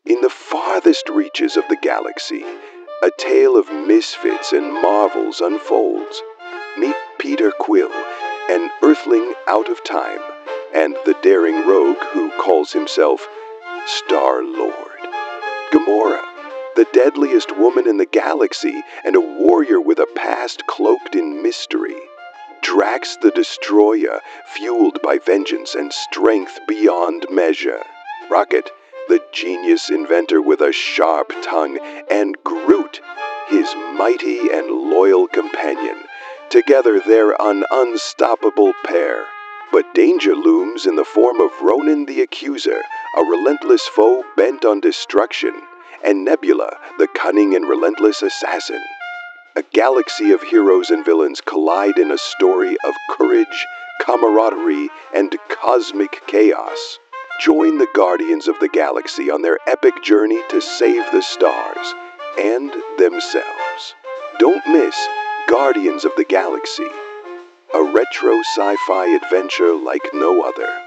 In the farthest reaches of the galaxy, a tale of misfits and marvels unfolds. Meet Peter Quill, an Earthling out of time, and the daring rogue who calls himself Star-Lord. Gamora, the deadliest woman in the galaxy and a warrior with a past cloaked in mystery. Drax the Destroyer, fueled by vengeance and strength beyond measure. Rocket, the genius inventor with a sharp tongue, and Groot, his mighty and loyal companion. Together they're an unstoppable pair. But danger looms in the form of Ronan the Accuser, a relentless foe bent on destruction, and Nebula, the cunning and relentless assassin. A galaxy of heroes and villains collide in a story of courage, camaraderie, and cosmic chaos. Join the Guardians of the Galaxy on their epic journey to save the stars and themselves. Don't miss Guardians of the Galaxy, a retro sci-fi adventure like no other.